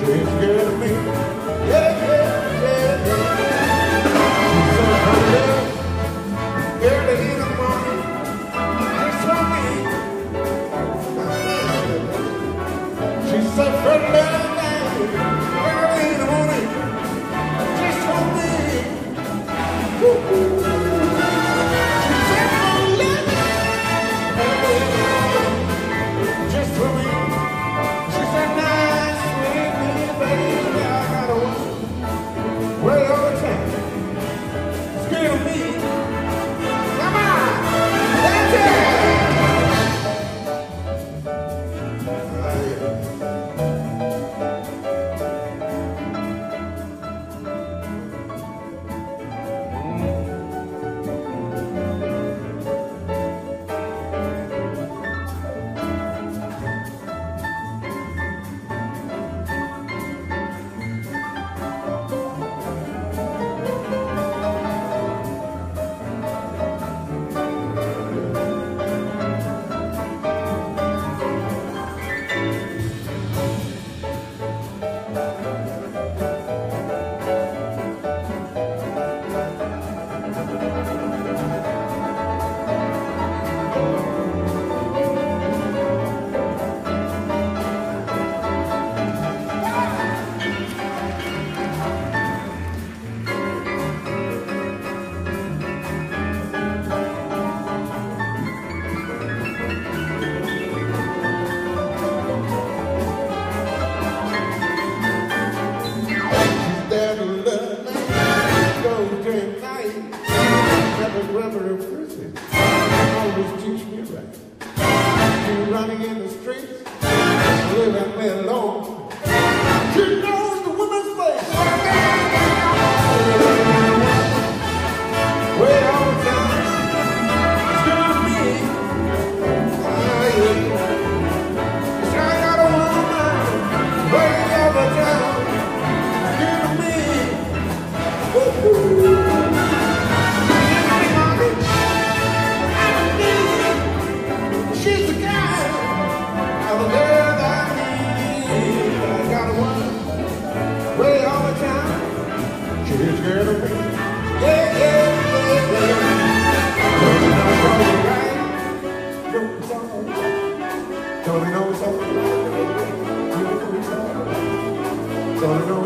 She's scared of me. Yeah, yeah, yeah, yeah. Early in the morning, just for me. She said, for love, early in the morning, just for me. Woo-hoo. Always teach me right. She's running in the streets, living me alone. She knows the woman's place. Way on time, to me. I got a woman way over town. To me. Woo-hoo. She's scared of me. Yeah, yeah, yeah, yeah. Don't we know it's all right? Don't we know it's all right? Don't we know